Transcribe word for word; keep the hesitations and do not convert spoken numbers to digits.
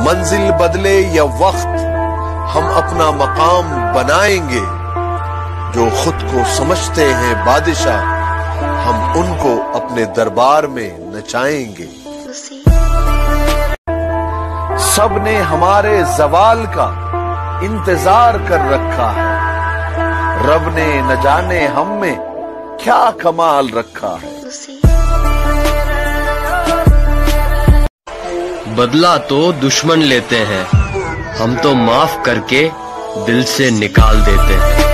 मंजिल बदले या वक्त, हम अपना मकाम बनाएंगे। जो खुद को समझते हैं बादशाह, हम उनको अपने दरबार में नचाएंगे। सबने हमारे जवाल का इंतजार कर रखा है, रब ने न जाने हम में क्या कमाल रखा है। बदला तो दुश्मन लेते हैं, हम तो माफ करके दिल से निकाल देते हैं।